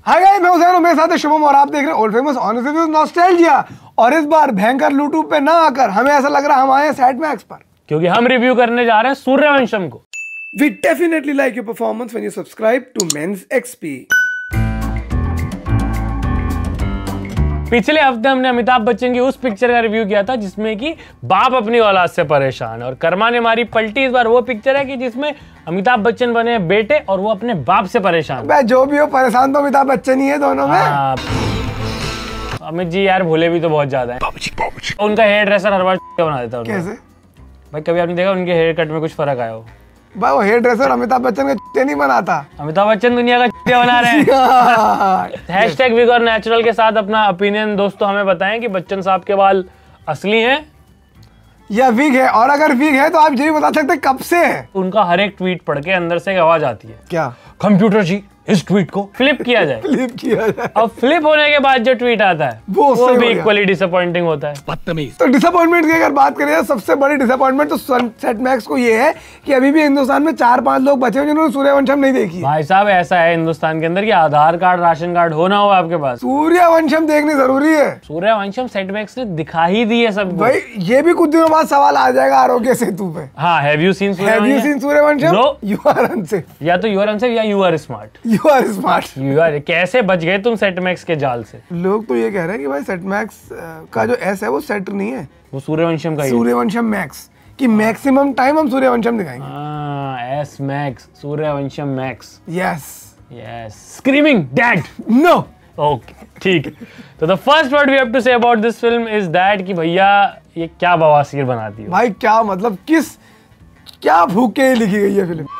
Hi guys, मैं हुसैन, मेरे साथ है शुभम और आप देख रहे हैं old famous honest reviews nostalgia. और इस बार भयंकर यूट्यूब पे ना आकर हमें ऐसा लग रहा है हम आए हैं सेट मैक्स पर, क्योंकि हम रिव्यू करने जा रहे हैं सूर्यवंशम को। We definitely like your performance when you subscribe to Men's XP। पिछले हफ्ते हमने अमिताभ बच्चन की उस पिक्चर का रिव्यू किया था जिसमें कि बाप अपनी औलाद से परेशान है, और कर्मा ने मारी पलटी। इस बार वो पिक्चर है कि जिसमें अमिताभ बच्चन बने हैं बेटे और वो अपने बाप से परेशान। मैं जो भी हो, परेशान तो अमिताभ बच्चन ही है दोनों में। अमित जी यार भोले भी तो बहुत ज्यादा है। उनका हेयर ड्रेसर हर बार बना देता है। कैसे भाई, कभी आपने देखा उनके हेयर कट में कुछ फर्क आया हो? भाई वो हेयर ड्रेसर अमिताभ बच्चन का नहीं बनाता। अमिताभ बच्चन दुनिया का बना रहे हैं। हैशटैग विग और नेचुरल के साथ अपना ओपिनियन दोस्तों हमें बताएं कि बच्चन साहब के बाल असली हैं या विग है, और अगर विग है तो आप ये भी बता सकते हैं कब से है। उनका हर एक ट्वीट पढ़ के अंदर से एक आवाज आती है, क्या कंप्यूटर जी इस ट्वीट को फ्लिप किया जाए। फ्लिप किया जाए। और फ्लिप होने के बाद जो ट्वीट आता है वो भी इक्वली डिसअपॉइंटिंग होता है। बदतमीज। तो डिसअपॉइंटमेंट की अगर बात करें, सबसे बड़ी डिसअपॉइंटमेंट तो सेट मैक्स को ये है कि अभी भी हिंदुस्तान में 4-5 लोग बचे हैं जिन्होंने सूर्यवंशम नहीं देखी। भाई साहब, ऐसा है हिंदुस्तान के अंदर कि आधार कार्ड राशन कार्ड होना हो आपके पास, सूर्यवंशम देखनी जरूरी है। सूर्यवंशम सेट मैक्स ने दिखा ही दी है सबको। भाई ये भी कुछ दिनों बाद सवाल आ जाएगा आरोग्य सेतु पे। हाँ, have you seen Sooryavansham? No, you are unsafe. या तो यू आर अनसेफ या you are smart. You are smart. कैसे बच गए तुम सेट मैक्स के जाल से? लोग तो ये कह रहे हैं कि भाई सेट मैक्स का जो एस है वो सेट नहीं है, वो सूर्यवंशम का ही है। सूर्यवंशम मैक्स कि मैक्सिमम टाइम हम सूर्यवंशम दिखाएंगे। S max, Sooryavansham max. Yes yes, screaming dad. No. Okay, ठीक है। तो the first word we have to say about this film is that कि भैया ये क्या बवासीर बनाती है भाई। क्या मतलब, क्या भूख के लिखी गई है फिल्म।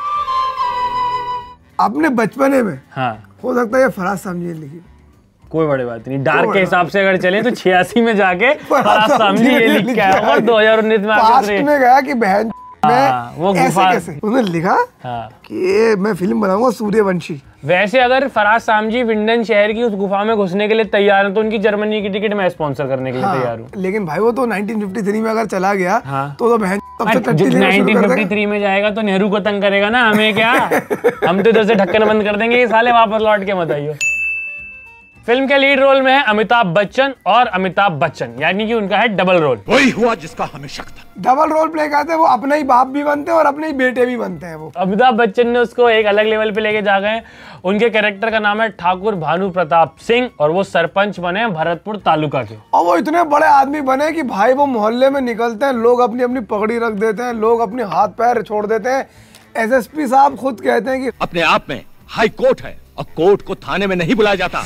अपने बचपने में हाँ, हो सकता है ये फराज सामजी लिखी, कोई बड़ी बात नहीं। डार्क के हिसाब से अगर चले तो 86 में जाके फराज सामजी ये लिख के आया और 2019 में पास्ट में गया कि बहन वो ऐसे कैसे उन्होंने लिखा कि मैं फिल्म बनाऊंगा सूर्यवंशी। वैसे अगर फराज सामजी विंडन शहर की उस गुफा में घुसने के लिए तैयार है तो उनकी जर्मनी की टिकट मैं स्पॉन्सर करने के लिए तैयार हूँ। लेकिन भाई वो तो 1953 में अगर चला गया तो बहन 1953 में जाएगा तो नेहरू को तंग करेगा ना, हमें क्या। हम तो इधर से ढक्कन बंद कर देंगे, ये साले वापस लौट के मत आइयो। फिल्म के लीड रोल में है अमिताभ बच्चन और अमिताभ बच्चन, यानी कि उनका है डबल रोल। वही हुआ जिसका हमें शक था। डबल रोल प्ले करते हैं, वो अपने ही बाप भी बनते हैं और अपने ही बेटे भी बनते हैं। वो अमिताभ बच्चन ने उसको एक अलग लेवल पे लेके जा गए। उनके कैरेक्टर का नाम है ठाकुर भानु प्रताप सिंह और वो सरपंच बने भरतपुर तालुका के। और वो इतने बड़े आदमी बने कि भाई वो मोहल्ले में निकलते हैं, लोग अपनी अपनी पगड़ी रख देते हैं, लोग अपने हाथ पैर छोड़ देते हैं। एसएसपी साहब खुद कहते हैं कि अपने आप में हाई कोर्ट है और कोर्ट को थाने में नहीं बुलाया जाता।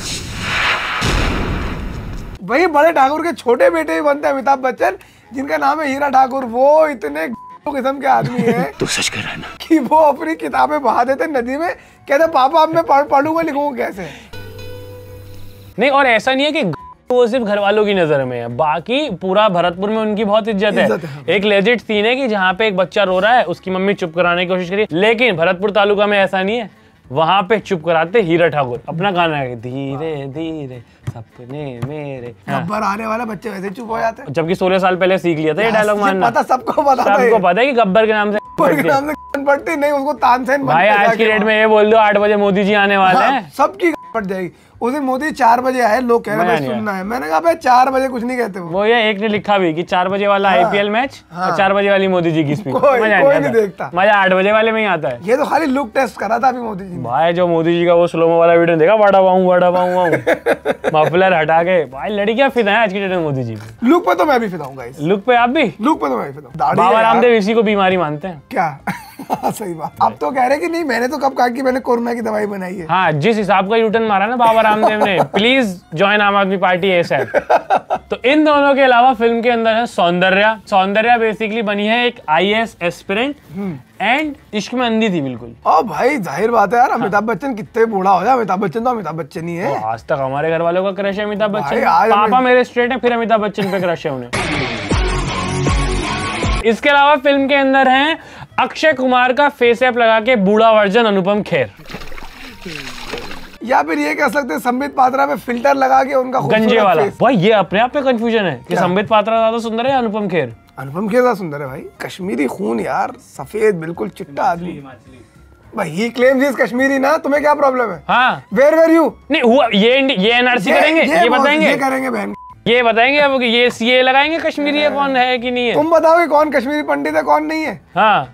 वही बड़े ठाकुर के छोटे बेटे भी बनते हैं अमिताभ बच्चन, जिनका नाम है हीरा ठाकुर। वो इतने किस्म के आदमी हैं तू सच कह रहा है ना कि वो अपनी किताबें बहा देते नदी में, कहते पापा अब मैं पढ़ूंगा लिखूंगा कैसे। नहीं, और ऐसा नहीं है कि वो सिर्फ घर वालों की नजर में है, बाकी पूरा भरतपुर में उनकी बहुत इज्जत है। एक लेजिट सीन है कि जहाँ पे एक बच्चा रो रहा है, उसकी मम्मी चुप कराने की कोशिश करी, लेकिन भरतपुर तालुका में ऐसा नहीं है। वहां पे चुप कराते हीरा ठाकुर अपना गाना है, धीरे धीरे सपने मेरे। गब्बर आने वाला बच्चे वैसे चुप हो जाते हैं, जबकि 16 साल पहले सीख लिया था ये डायलॉग मानना। पता सबको पता है कि गब्बर के नाम से पड़ती नहीं, उसको तानसेन भाई आज की डेट में ये बोल दो 8 बजे मोदी जी आने वाले हैं, सबकी पड़ जाएगी। उस दिन मोदी 4 बजे आए, लोग कह रहे हैं सुनना है। मैंने कहा भाई 4 बजे कुछ नहीं कहते वो ये एक ने लिखा भी कि 4 बजे वाला आईपीएल मैच और 4 बजे वाली मोदी जी की स्पीच। कोई नहीं देखता, मजा 8 बजे वाले में ही आता है। ये तो खाली लुक टेस्ट करा था अभी मोदी जी। भाई जो मोदी जी का वो स्लोमो वाला वीडियो देखा, बड़ा पाऊं मफलर हटा के, भाई लड़कियां फिदा है आज की डेट में मोदी जी पे। लुक पे तो मैं भी फिदा हूँ, लुक पे आप भी? लुक पे तो मैं भी फिदा हूँ। बाबा रामदेव इसी को बीमारी मानते हैं क्या? सही बात। अब तो कह रहे कि नहीं, मैंने तो कब कहा कि मैंने कोरोना की दवाई बनाई है। हाँ, जिस हिसाब का यूटर्न मारा ना बाबा रामदेव ने, प्लीज ज्वाइन आम आदमी पार्टी एसएफ। तो इन दोनों के अलावा फिल्म के अंदर है सौंदर्या बेसिकली बनी है एक आईएएस एस्पिरेंट एंड इश्क में अंधी थी बिल्कुल। ओ भाई जाहिर बात है यार, अमिताभ बच्चन कितने बूढ़ा हो जाए, अमिताभ बच्चन तो अमिताभ बच्चन ही है। आज तक हमारे घर वालों का क्रश है अमिताभ बच्चन। पापा मेरे स्ट्रेट है, फिर अमिताभ बच्चन पे क्रश है उन्हें। इसके अलावा फिल्म के अंदर है अक्षय कुमार का फेस ऐप लगा के बूढ़ा वर्जन अनुपम खेर, या फिर ये कह सकते हैं संबित पात्रा पे फिल्टर लगा के उनका गंजे वाला। भाई ये अपने आप में कंफ्यूजन है कि संबित पात्रा ज्यादा सुंदर है या अनुपम खेर? अनुपम खेर ज्यादा सुंदर है भाई, कश्मीरी खून यार, सफेद बिल्कुल चिट्टा आदमी। भाई he claims he is Kashmiri ना, तुम्हें क्या प्रॉब्लम है? हाँ वेयर यू? नहीं हुआ ये एनआरसी करेंगे, ये बताएंगे, ये करेंगे बहन, ये बताएंगे अब ये सीए लगाएंगे कश्मीरी है कौन है कि नहीं है। तुम बताओ कि कौन कश्मीरी पंडित है कौन नहीं है। हाँ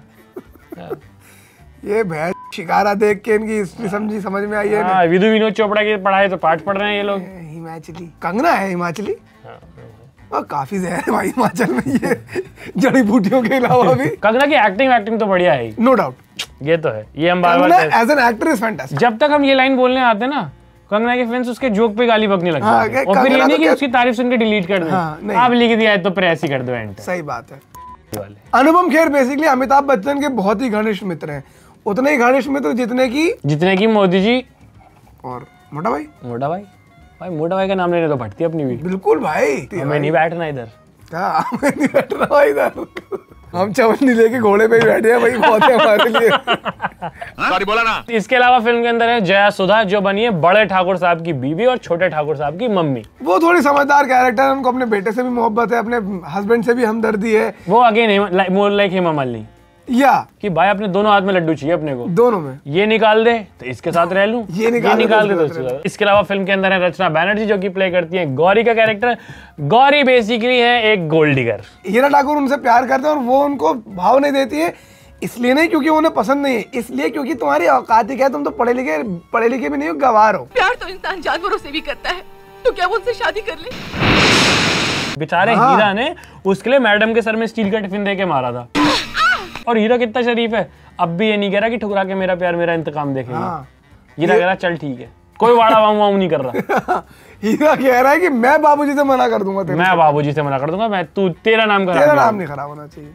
ये भैंस शिकारा देख के इनकी हिस्ट्री समझ में आई है। हाँ, विधु विनोद चोपड़ा की पढ़ाई तो पाठ पढ़ रहे हैं ये लोग। हिमाचली कंगना है हिमाचली। और काफी जहर है भाई हिमाचल में ये जड़ी बूटियों के अलावा भी। कंगना की एक्टिंग तो बढ़िया है, नो डाउट, ये तो है, ये हम बार-बार as an actor is fantastic. जब तक हम ये लाइन बोलने आते ना, कंगना के फैंस उसके जोक पे गाली बकने लगते हाँ, हैं, और फिर ये नहीं कि उसकी तारीफ सुन के डिलीट कर दें। हाँ, आप लिख दिया है तो प्रेस ही कर दो एंड। सही बात है। अनुपम खेर बेसिकली अमिताभ बच्चन के बहुत ही घनिष्ठ मित्र हैं, उतने ही घनिष्ठ मित्र जितने की मोदी जी और मोटा भाई। मोटा भाई का नाम लेने तो फटती अपनी भी। बिल्कुल भाई, हमें नहीं बैठना इधर। हाँ, हमें नहीं बैठना भाई इधर, हम चवन्नी लेके घोड़े पे ही बैठे हैं भाई, बहुत है हमारे लिए। सॉरी बोला ना। इसके अलावा फिल्म के अंदर है जया सुधा, जो बनी है बड़े ठाकुर साहब की बीवी और छोटे ठाकुर साहब की मम्मी। वो थोड़ी समझदार कैरेक्टर है, उनको अपने बेटे से भी मोहब्बत है, अपने हस्बैंड से भी हमदर्दी है। वो again more like Hema Malini, या कि भाई अपने दोनों हाथ में लड्डू चाहिए अपने को, दोनों में, ये निकाल दे तो इसके साथ रह लूं, ये निकाल दे तो इसके साथ। इसके अलावा फिल्म के अंदर है रचना बैनर्जी, जो कि प्ले करती है गौरी का कैरेक्टर। गौरी बेसिकली है एक गोल्ड डिगर। हीरा ठाकुर उनसे प्यार करते हैं और वो उनको भाव नहीं देती है, इसलिए नहीं क्योंकि उन्हें पसंद नहीं है, इसलिए क्योंकि तुम्हारी औकात ही क्या है, तुम तो पढ़े लिखे भी नहीं हो, गवार हो। प्यार तो इंसान जानवरों से भी करता है, तो क्या वो उनसे शादी कर ले? बेचारे हीरा ने उसके लिए मैडम के सर में स्टील का टिफिन दे के मारा था। और हीरा कितना शरीफ है, अब भी ये नहीं कह रहा कि ठुकरा के मेरा प्यार मेरा इंतकाम देखेगा। हीरा कह रहा चल ठीक है, कोई वाड़ा वाऊ नहीं कर रहा। हीरा कह रहा है कि मैं बाबूजी से मना कर दूंगा, मैं बाबूजी से मना कर दूंगा, मैं तेरा नाम नहीं खराब होना चाहिए।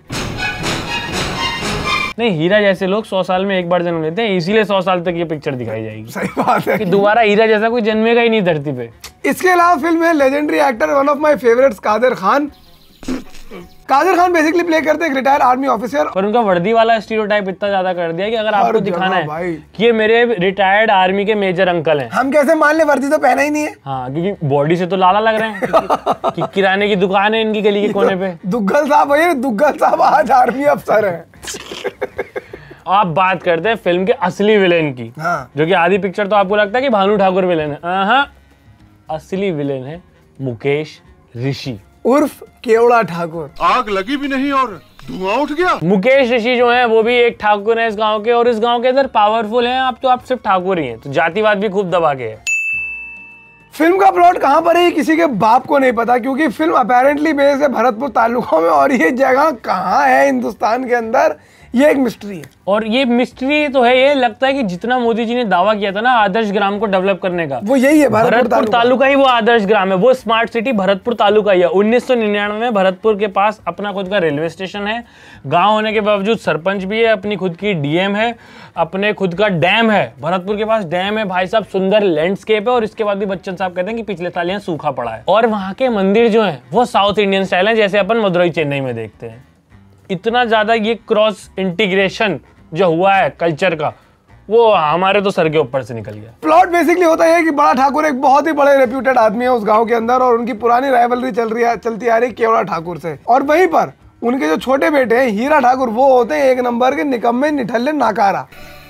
नहीं, हीरा जैसे लोग 100 साल में एक बार जन्म लेते हैं, इसीलिए 100 साल तक ये पिक्चर दिखाई जाएगी। सही बात है कि दोबारा हीरा जैसा कोई जन्मेगा ही नहीं धरती पे। इसके अलावा फिल्म है legendary actor one of my favourites Kader Khan. Kader Khan basically play करते हैं रिटायर्ड आर्मी ऑफिसर, और उनका वर्दी वाला स्टीरियोटाइप इतना ज्यादा कर दिया कि अगर आपको दिखाना है कि ये मेरे रिटायर्ड आर्मी के मेजर अंकल हैं, हम कैसे मान ले, वर्दी तो पहना ही नहीं है। हाँ, क्योंकि बॉडी से तो लाला लग रहे हैं कि किराने की दुकान है इनकी गली के कोने पे। दुग्गल साहब भैया, दुग्गल साहब आज आर्मी अफसर है। आप बात करते हैं फिल्म के असली विलेन की, जो कि आधी पिक्चर तो आपको लगता है कि भानु ठाकुर विलेन है। असली विलेन है मुकेश ऋषि उर्फ केवड़ा ठाकुर। आग लगी भी नहीं और धुआं उठ गया। मुकेश ऋषि जो है वो भी एक ठाकुर है इस गांव के, और इस गांव के अंदर पावरफुल हैं आप, तो आप सिर्फ ठाकुर ही हैं, तो जातिवाद भी खूब दबा के है। फिल्म का प्लॉट कहां पर है किसी के बाप को नहीं पता, क्योंकि फिल्म अपेरेंटली बेस्ड है भरतपुर तालुका में, और ये जगह कहां है हिंदुस्तान के अंदर ये एक मिस्ट्री है। और ये मिस्ट्री तो है, ये लगता है कि जितना मोदी जी ने दावा किया था ना आदर्श ग्राम को डेवलप करने का, वो यही है, भरतपुर तालुका ही वो आदर्श ग्राम है, वो स्मार्ट सिटी भरतपुर तालुका ही है। 1999 में भरतपुर के पास अपना खुद का रेलवे स्टेशन है, गांव होने के बावजूद सरपंच भी है, अपनी खुद की डीएम है, अपने खुद का डैम है, भरतपुर के पास डैम है भाई साहब, सुंदर लैंडस्केप है, और इसके बाद भी बच्चन साहब कहते हैं कि पिछले साल यहाँ सूखा पड़ा है। और वहां के मंदिर जो है वो साउथ इंडियन स्टाइल है, जैसे अपन मदुरई चेन्नई में देखते हैं। इतना ज्यादा ये क्रॉस इंटीग्रेशन जो हुआ है कल्चर का, वो हमारे तो सर के ऊपर से निकल गया। प्लॉट बेसिकली होता है कि बड़ा ठाकुर एक बहुत ही बड़े रेप्यूटेड आदमी है उस गांव के अंदर, और उनकी पुरानी राइवलरी चलती आ रही केवड़ा ठाकुर से, और वहीं पर उनके जो छोटे बेटे हैं हीरा ठाकुर, वो होते हैं एक नंबर के निकम्मे, निठल्ले, नाकारा।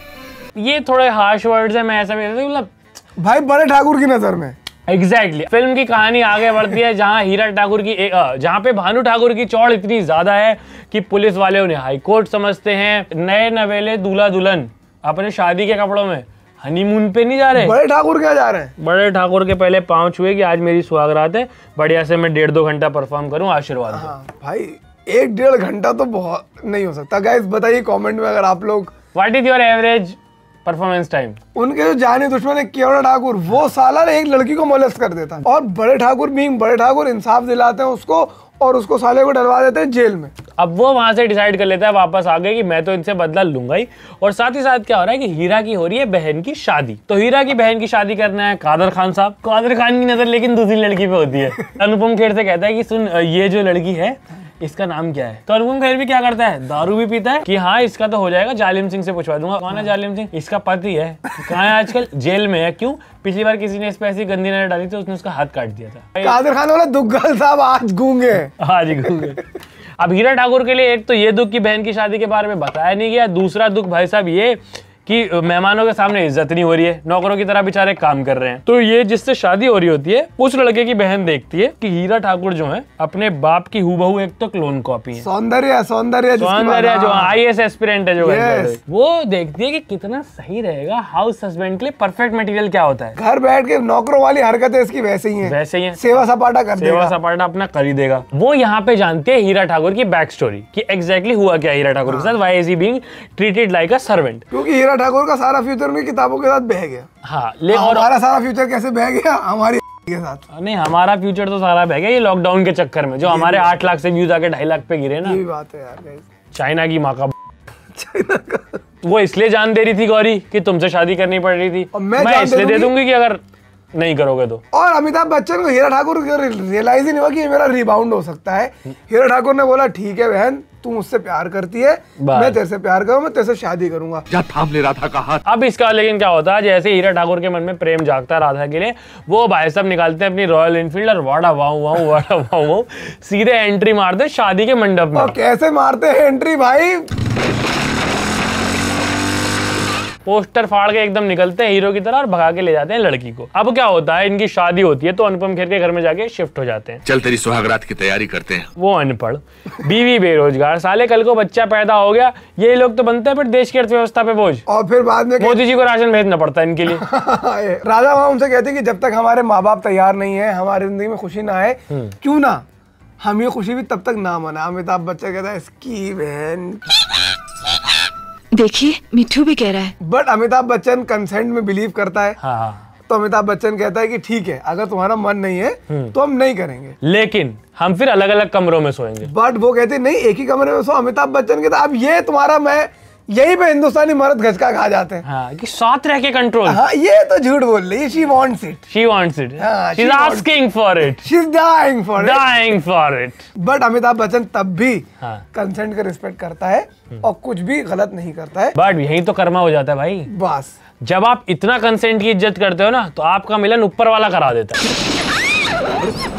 ये थोड़े हार्श वर्ड्स है, मैं ऐसा मतलब भाई बड़े ठाकुर की नजर में। एग्जैक्टली फिल्म की कहानी आगे बढ़ती है, जहां हीरा ठाकुर की जहां पे भानु ठाकुर की चौड़ इतनी ज्यादा है कि पुलिस वाले उन्हें हाई कोर्ट समझते हैं। नए नवेले दूल्हा दुल्हन अपने शादी के कपड़ों में हनीमून पे नहीं जा रहे, बड़े ठाकुर क्या जा रहे हैं, बड़े ठाकुर के पहले पांव छुए कि आज मेरी सुहागरात है, बढ़िया से मैं 1.5-2 घंटा परफॉर्म करूं, आशीर्वाद दो। भाई 1-1.5 घंटा तो बहुत नहीं हो सकता। गाइस बताइए कमेंट में अगर आप लोग, what is your average performance time. उनके जो जाने दुश्मन है केवड़ा ठाकुर, वो साला एक लड़की को मोलेस्ट कर देता है, और बड़े ठाकुर बीइंग बड़े ठाकुर इंसाफ दिलाते हैं उसको, और उसको साले को डलवा देते हैं जेल में। अब वो वहां से डिसाइड कर लेता है वापस आ गए कि मैं तो इनसे बदला लूंगा ही। और साथ ही साथ क्या हो रहा है कि हीरा की हो रही है बहन की शादी, तो हीरा की बहन की शादी करना है कादर खान साहब। कादर खान की नजर लेकिन दूसरी लड़की पे होती है। अनुपम खेर से कहता है कि सुन ये जो लड़की है इसका नाम क्या है, तो अनुपम खेर भी क्या करता है, दारू भी पीता है कि हाँ इसका तो हो जाएगा, जालिम सिंह से पूछवा दूंगा। कौन है जालिम सिंह, इसका पति है, कहाँ है आजकल, जेल में है। क्यों, पिछली बार किसी ने इस पे ऐसी गंदी नजर डाली थी, उसने उसका हाथ काट दिया था। कादर खान वाला दुग्गल साहब आज गूंगे, आज गूंगे। अब हीरा ठाकुर के लिए एक तो ये दुख की बहन की शादी के बारे में बताया नहीं गया, दूसरा दुख भाई साहब ये कि मेहमानों के सामने इज्जत नहीं हो रही है, नौकरों की तरह बेचारे काम कर रहे हैं। तो ये जिससे शादी हो रही होती है उस लड़के की बहन देखती है कि हीरा ठाकुर जो है अपने बाप की हूबहू एक तो क्लोन कॉपी है, सौंदर्य जो IAS एस्पिरेंट है जो वो देखती है कि कितना सही रहेगा हाउस हस्बैंड के लिए परफेक्ट मटेरियल क्या होता है। घर बैठ के नौकरों वाली हरकतें इसकी वैसे ही हैं, सेवा सपाटा कर देगा, सेवा सपाटा अपना कर ही देगा। वो यहाँ पे जानते हैं हीरा ठाकुर की बैक स्टोरी कि एग्जैक्टली हुआ क्या हीरा ठाकुर के साथ, why is he being treated like a servant. क्योंकि हीरा ठाकुर का सारा फ्यूचर उनकी किताबों के साथ बह गया। हाँ, और हमारा सारा फ्यूचर कैसे बह गया? हमारी के साथ। नहीं, हमारा फ्यूचर तो सारा बह गया ये लॉकडाउन के चक्कर में, जो हमारे 8 लाख से व्यूज आके 2.5 लाख पे गिरे ना। ये बात है यार, चाइना की माँ का वो इसलिए जान दे रही थी गौरी कि तुमसे शादी करनी पड़ रही थी, मैं इसलिए दे दूंगी कि अगर नहीं करोगे तो। और अमिताभ बच्चन को हीरा ठाकुर रियलाइज ही नहीं हुआ कि ये मेरा रिबाउंड हो सकता है। हीरा ठाकुर ने बोला ठीक है बहन, तू मुझसे प्यार करती है, मैं तेरे से प्यार करूँ, मैं तेरे से शादी करूंगा। क्या थाम ले रहा था कहा। अब इसका लेकिन क्या होता है, जैसे हीरा ठाकुर के मन में प्रेम जागता है राधा के लिए, वो भाई साहब निकालते हैं अपनी रॉयल इनफील्ड और वाड़ा वाऊ सीधे एंट्री मारते शादी के मंडप में। कैसे मारते हैं एंट्री भाई? पोस्टर फाड़ के एकदम निकलते हैं हीरो की तरह और भगा के ले जाते हैं लड़की को। अब क्या होता है, इनकी शादी होती है तो अनुपम खेर के घर में जाके शिफ्ट हो जाते हैं। चल तेरी सुहागरात की तैयारी करते हैं। वो अनपढ़, बीवी बेरोजगार, साले कल को बच्चा पैदा हो गया, ये लोग तो बनते हैं फिर देश की अर्थव्यवस्था पे बोझ, और फिर बाद में मोदी जी को राशन भेजना पड़ता है इनके लिए। राजा वहां उनसे कहती कि जब तक हमारे माँ बाप तैयार नहीं है, हमारी जिंदगी में खुशी ना आए, क्यों ना हम ये खुशी भी तब तक ना मना। अमिताभ बच्चन कहता है इसकी बहन। देखिए मिठू भी कह रहा है। बट अमिताभ बच्चन कंसेंट में बिलीव करता है। हाँ। तो अमिताभ बच्चन कहता है कि ठीक है, अगर तुम्हारा मन नहीं है तो हम नहीं करेंगे, लेकिन हम फिर अलग अलग कमरों में सोएंगे। बट वो कहते नहीं, एक ही कमरे में सो। अमिताभ बच्चन कहता अब ये तुम्हारा मैं, यही पे हिंदुस्तानी मर्द घचका खा जाते हैं। हाँ, कि साथ रह के कंट्रोल। हाँ, ये तो झूठ बोल रही है। She wants it. She wants it. हाँ, She's asking for it. She's dying for it. Dying for it. But Amitabh Bachchan तब भी हाँ। कंसेंट का रिस्पेक्ट करता है और कुछ भी गलत नहीं करता है। बट यही तो कर्मा हो जाता है भाई। बस जब आप इतना कंसेंट की इज्जत करते हो ना, तो आपका मिलन ऊपर वाला करा देता है।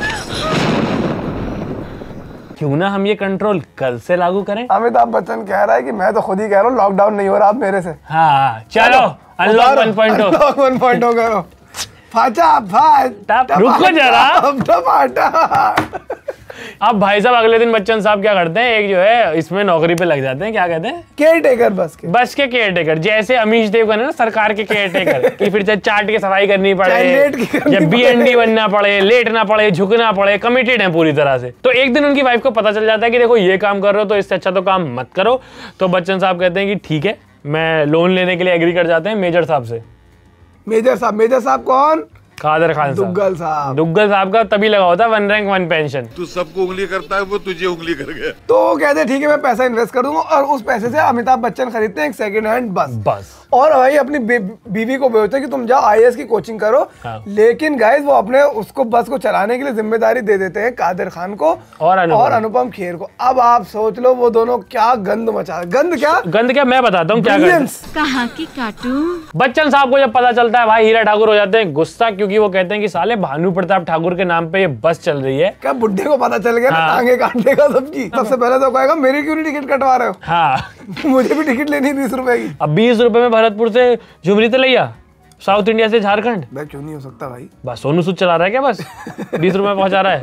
क्यों ना हम ये कंट्रोल कल से लागू करें। अमिताभ बच्चन कह रहा है कि मैं तो खुद ही कह रहा हूँ लॉकडाउन नहीं हो रहा आप मेरे से। हाँ, चलो अनलॉक 1.0 करो। फाचा रुको जरा। अब भाई साहब अगले दिन बच्चन साहब क्या करते हैं, एक जो है इसमें नौकरी पे लग जाते हैं, क्या कहते हैं, केयर टेकर। बस के केयर टेकर, जैसे अमीश देवगन है ना सरकार के केयर टेकर कि फिर चाहे चाट की सफाई करनी पड़े या BND बनना पड़े, लेटना पड़े, झुकना पड़े, कमिटेड है पूरी तरह से। तो एक दिन उनकी वाइफ को पता चल जाता है कि देखो ये काम कर रहे हो तो इससे अच्छा तो काम मत करो। तो बच्चन साहब कहते हैं कि ठीक है, मैं लोन लेने के लिए एग्री कर जाते हैं मेजर साहब से। मेजर साहब कौन? कादर खान साहब। दुग्गल साहब का तभी लगा होता है 1 रैंक 1 पेंशन। तू सबको उंगली करता है, वो तुझे उंगली कर गया। तो कहते हैं ठीक है मैं पैसा इन्वेस्ट कर दूंगा, और उस पैसे से अमिताभ बच्चन खरीदते हैं एक सेकंड हैंड बस। और भाई अपनी बीवी को बोलते हैं कि तुम जाओ IAS की कोचिंग करो। हाँ। लेकिन गाइस वो अपने उसको बस को चलाने के लिए जिम्मेदारी दे देते हैं कादिर खान को और अनुपम खेर को। अब आप सोच लो वो दोनों क्या गंद मचा। गंद क्या मैं बताता हूँ क्या कहाँ की कार्टून। बच्चन साहब को जब पता चलता है भाई हीरा ठाकुर हो जाते हैं गुस्सा, क्योंकि वो कहते हैं कि साले भानु प्रताप ठाकुर के नाम पे ये बस चल रही है। क्या बुड्ढे को पता चल गया? हाँ। टांगे काटने का सबकी। सबसे पहले तो कहेगा मेरी क्यों नहीं टिकट कटवा रहे हो? हाँ। मुझे भी टिकट लेनी 20 रुपए की। अब 20 रुपए में भरतपुर से झुमरी तलैया, साउथ इंडिया से झारखंड। मैं क्यों नहीं हो सकता भाई? बस सोनू सूद चला रहा है क्या बस? 20 रुपए में पहुंचा रहा है।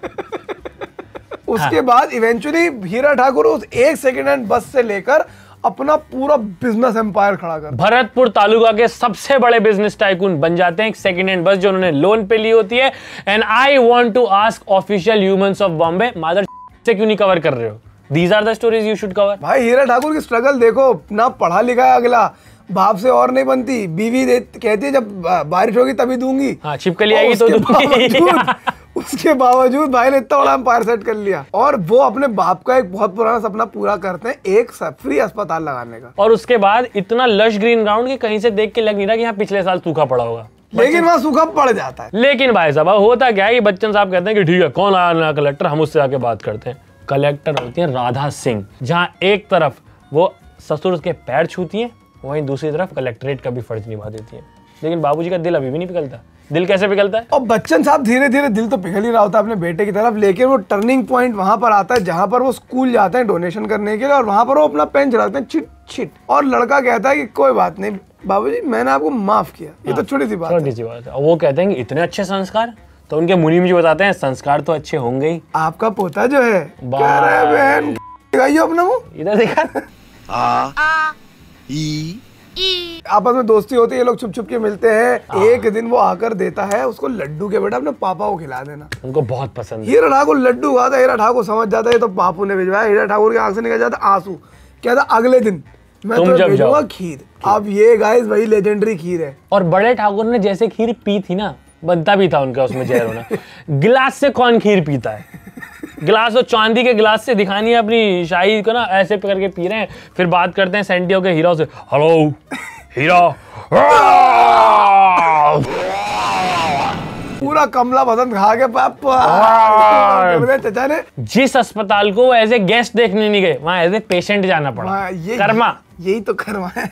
उसके बाद इवेंचुअली हीरा ठाकुर उस एक सेकेंड हैंड बस से लेकर अपना पूरा बिजनेस एम्पायर खड़ा कर, भरतपुर तालुका के सबसे बड़े बिजनेस टाइकून बन जाते हैं। एक सेकेंड हैंड बस जो उन्होंने लोन पे ली होती है। And I want to ask official humans of Bombay, मादर से क्यों नहीं कवर कर रहे हो? These are the stories you should cover. भाई हीरा ठाकुर की स्ट्रगल देखो ना, पढ़ा लिखा है अगला, बाप से और नहीं बनती, बीवी कहती है जब बारिश होगी तभी दूंगी। हाँ, छिपकली आएगी तो दूंगी। उसके बावजूद भाई ने इतना बड़ा एम्पायर सेट कर लिया। और वो अपने बाप का एक बहुत पुराना सपना पूरा करते हैं, एक फ्री अस्पताल लगाने का। और उसके बाद इतना लश ग्रीन ग्राउंड कि कहीं से देख के लग नहीं रहा कि यहाँ पिछले साल सूखा पड़ा होगा, लेकिन वहाँ सूखा पड़ जाता है। लेकिन भाई साहब होता क्या है कि बच्चन साहब कहते हैं कि ठीक है कौन आया नया कलेक्टर, हम उससे आके बात करते हैं। कलेक्टर होती है राधा सिंह, जहाँ एक तरफ वो ससुर के पैर छूती हैं, वहीं दूसरी तरफ कलेक्टरेट का भी फर्ज निभा देती है। लेकिन बाबूजी का दिल अभी भी नहीं पिघलता। दिल कैसे पिघलता है? और बच्चन साहब धीरे धीरे दिल तो पिघल ही रहा होता है अपने बेटे की तरफ, लेकिन वो टर्निंग पॉइंट वहां पर आता है जहां पर वो स्कूल जाते हैं डोनेशन करने के लिए, और वहां पर वो अपना पेन चलाते हैं छिट छिट, और लड़का कहता है कि कोई बात नहीं बाबूजी मैंने आपको माफ किया। ये तो छोटी सी बात है। छोटी सी बात है। और वो कहते हैं कि इतने अच्छे संस्कार, तो उनके मुनीम जी बताते हैं संस्कार तो अच्छे होंगे ही। आपका पोता जो है कह रहा है बहन दिखाइए अपना मुंह, इधर देखा आपस में दोस्ती होती है, ये लोग छुप छुप के मिलते हैं। एक दिन वो आकर देता है उसको लड्डू के, बेटा अपने पापा को खिला देना, उनको बहुत पसंद है। हीरा ठाकुर लड्डू खाता है, हीरा ठाकुर समझ जाता है तो बापू ने भिजवाया, हीरा ठाकुर के आंख से निकल जाता आंसू, कहता अगले दिन मैं तुम तो जब भेजूंगा खीर। अब ये गाइस वही लेजेंडरी खीर है। और बड़े ठाकुर ने जैसे खीर पी थी ना, बनता भी था उनका उसमें जहर होना। गिलास से कौन खीर पीता है? गिलास तो चांदी के गिलास से दिखानी है अपनी शाही को ना, ऐसे करके पी रहे हैं। फिर बात करते हैं सेंटियो के हीरो से, हेलो हीरा। पूरा कमला बदन खा के पापा चचा ने जिस अस्पताल को एज ए गेस्ट देखने नहीं गए, वहां एज ए पेशेंट जाना पड़ा। कर्मा, यही तो कर्मा है।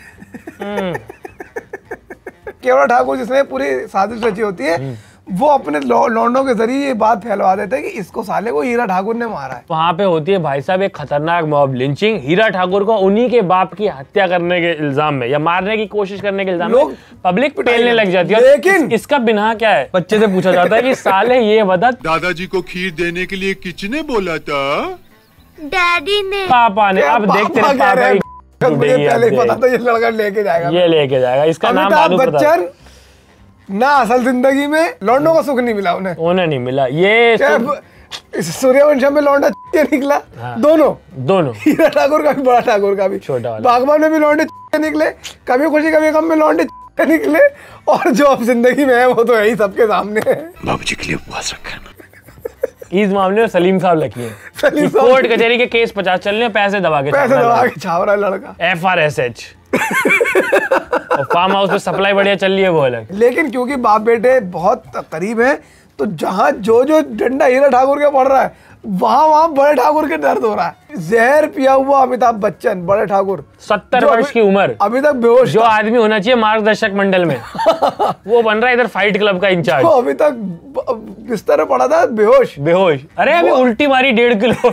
केवल ठाकुर जिसने पूरी साजिश रची होती है, वो अपने लौंडों के जरिए ये बात फैलवा देते हैं कि इसको साले को हीरा ठाकुर ने मारा है। वहां पे होती है भाई साहब एक खतरनाक मॉब लिंचिंग। हीरा ठाकुर को उन्हीं के बाप की हत्या करने के इल्जाम में या मारने की कोशिश करने के इल्जाम में पब्लिक पेलने लग जाती है। लेकिन इसका बिना क्या है? बच्चे से पूछा जाता है कि साले ये बता दादाजी को खीर देने के लिए किसने बोला था? डैडी ने। पापा ने। अब देखते हैं पापा की मुझे पहले ही पता था ये लड़का लेके जाएगा, ये लेके जाएगा। इसका नाम अमिताभ बच्चन ना असल जिंदगी में लौंडों का सुख नहीं मिला उन्हें नहीं मिला। ये सूर्यवंशम में लौंडा निकला। हाँ। दोनों हीरा ठाकुर का भी बड़ा ठाकुर का भी छोटा वाला, बागबान में भी लौंडे निकले, कभी खुशी कभी गम में लौंडे निकले, और जो अब जिंदगी में है वो तो यही सबके सामने है। बाबूजी के लिए उपवास रखा इस मामले में सलीम साहब लकी है। कोर्ट कचहरी के केस 50 चल रहे, पैसे दबा के छाव रहा है लड़का। FRSH और फार्म हाउस पे सप्लाई बढ़िया चल रही है वो अलग। लेकिन क्योंकि बाप बेटे बहुत करीब हैं, तो जहां जो डंडा हीरा ठाकुर का पड़ रहा है वहां बड़े ठाकुर के दर्द हो रहा है। जहर पिया हुआ अमिताभ बच्चन, बड़े ठाकुर 70 वर्ष की उम्र, अभी तक बेहोश, जो आदमी होना चाहिए मार्गदर्शक मंडल में वो बन रहा है इधर फाइट क्लब का इंचार्ज। अभी तक बिस्तर में पड़ा था बेहोश। अरे अभी उल्टी मारी 1.5 किलो।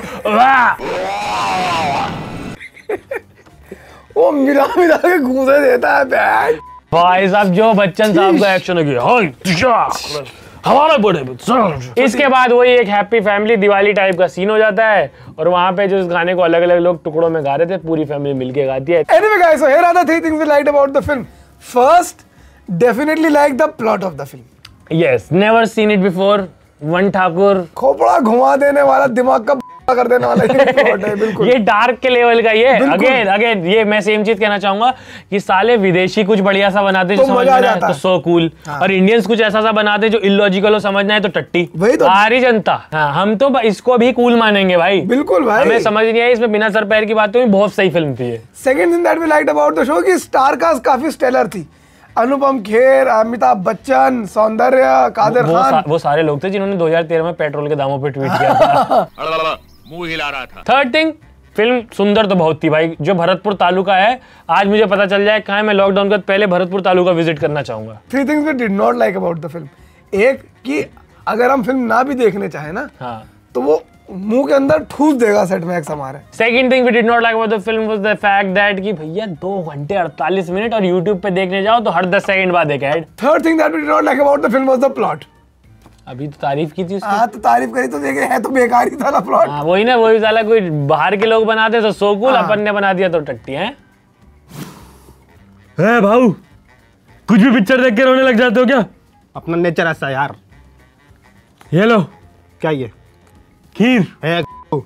वो मिला के घूसे देता है बैग। भाई साहब जो बच्चन साहब का एक्शन है हमारा बड़े। इसके बाद वही एक हैप्पी फैमिली दिवाली टाइप का सीन हो जाता है, और वहां पे जो इस गाने को अलग अलग लोग टुकड़ों में गा रहे थे, पूरी फैमिली मिलके गाती है। Anyway guys, so here are the 3 things we liked about the film. First, definitely like the plot of the film. Yes, never seen it before. One Thakur खोपड़ा घुमा देने वाला, दिमाग का कर देने वाला ये प्लॉट है बिल्कुल। ये डार्क के लेवल का ये अगेन ये मैं सेम चीज कहना चाहूंगा कि साले विदेशी कुछ बढ़िया सा बनाते जो समझ में आए तो सो कूल, और इंडियंस कुछ ऐसा सा बनाते जो इलॉजिकल हो समझना है तो टट्टी। वही तो सारी जनता। हाँ, हम तो इसको भी कूल मानेंगे भाई। बिल्कुल भाई, हमें समझ नहीं आई इसमें बिना सर पैर की बात हुई। बहुत सही फिल्म थी ये। Second thing that we liked about the show कि स्टार कास्ट काफी स्टेलर थी। अनुपम खेर, अमिताभ बच्चन, सौंदर्य, कादर खान, वो सारे लोग थे जिन्होंने 2013 में पेट्रोल के दामों पे ट्वीट किया था। मुंह हिला रहा था। थर्ड थिंग, फिल्म सुंदर तो बहुत थी भाई। जो भरतपुर तालुका है, आज मुझे पता चल जाए कहाँ है, मैं लॉकडाउन के पहले भरतपुर तालुका विजिट करना चाहूंगा। 3 things we did not like about the film. एक कि अगर हम फिल्म ना भी देखने चाहे ना, हाँ, तो वो मुंह के अंदर ठूस देगा सेट मैक्स हमारे। Second thing we did not like about the film was the fact that कि भैया 2 घंटे 48 मिनट और YouTube पे देखने जाओ तो हर 10 सेकंड बाद एक ad. Third thing that we did not like about the film was the plot. अभी तो तारीफ की थी उसकी। हाँ, तो तारीफ करी तो देखे, है तो बेकार ही था ना प्लॉट। हाँ, वही ना, वही साला कोई बाहर के लोग बनाते तो सो कूल, अपन ने बना दिया तो टट्टी है। भाऊ कुछ भी पिक्चर देख के रोने लग जाते हो क्या? अपना नेचर ऐसा यार। ये लो। क्या ये? खीर है।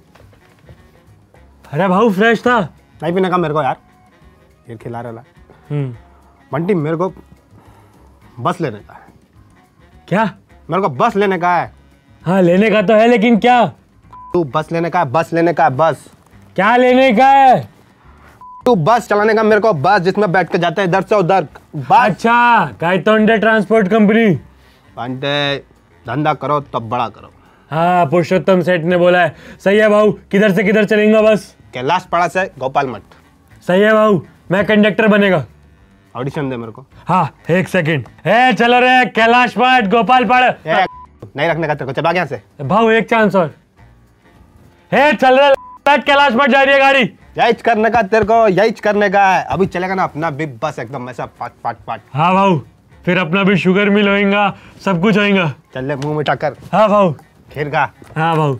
अरे भाऊ फ्रेश था। नहीं पीने का मेरे को यार, ये खिला रहा। बंटी मेरे को बस लेने का है। क्या? मेरे को बस लेने का है। हाँ लेने का तो है, लेकिन क्या? तू बस लेने का है, बस लेने का है, बस। क्या लेने का है? तू बस चलाने का मेरे को, बस जिसमें बैठ के जाते हैं इधर से उधर। अच्छा, काइतोंडे ट्रांसपोर्ट कंपनी। बंटे धंधा करो तब बड़ा करो। हाँ, पुरुषोत्तम सेठ ने बोला है। सही है भाऊ, किधर से किधर चलेंगे बस? कैलाश पाड़ा से गोपाल मठ। सही है भाऊ, मैं कंडक्टर बनेगा। ऑडिशन दे मेरे को। हाँ 1 सेकंड। चलो रे कैलाश मठ गोपाल पढ़ नहीं रखने का तेरे को, चल भाग यहाँ से। भाव 1 चांस और। चल रहे कैलाश मठ जा रही है गाड़ी। यही करने का तेरे को, यही करने का है। अभी चलेगा ना अपना भी बस एकदम ऐसा पाट पाट पाट। हाँ भाव, फिर अपना भी शुगर मिल होएगा, सब कुछ होएगा। चल ले मुंह मिठा कर। हाँ भाव। खीर का। हाँ भाव।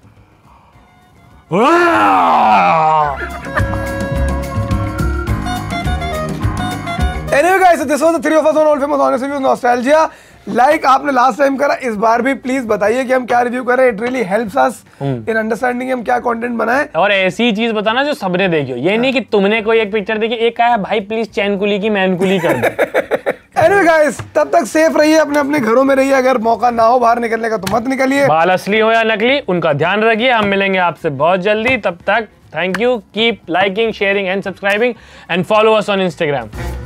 Anyway guys, so this was the three of us on Old Famous Honest Reviews Nostalgia. Like आपने लास्ट टाइम करा, इस बार भी प्लीज बताइए कि हम क्या रिव्यू करें। It really helps us in understanding हम क्या कंटेंट बनाएं। और ऐसी चीज बताना जो सबने देखी हो, ये नहीं कि तुमने कोई एक पिक्चर देखी, एक आया भाई प्लीज चैन कुली की मैन कुली कर दो। Anyway guys, तब तक सेफ रहिए, अपने अपने घरों में रहिए। अगर मौका ना हो बाहर निकलने का तो मत निकलिए। बाल असली हो या नकली, उनका ध्यान रखिए। हम मिलेंगे आपसे बहुत जल्दी, तब तक thank you. Keep liking, sharing and subscribing and follow us on Instagram.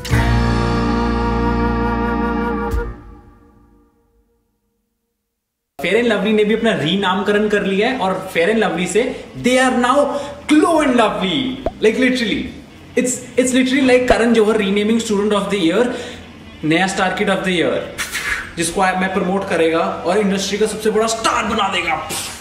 Fair and lovely ने भी अपना रीनामकरण कर लिया है और फेयर एंड लवली से they are now glow and lovely. Like literally it's literally like Karan Johar renaming student of the year, नया star kid of the year, जिसको मैं प्रमोट करेगा और इंडस्ट्री का सबसे बड़ा स्टार बना देगा।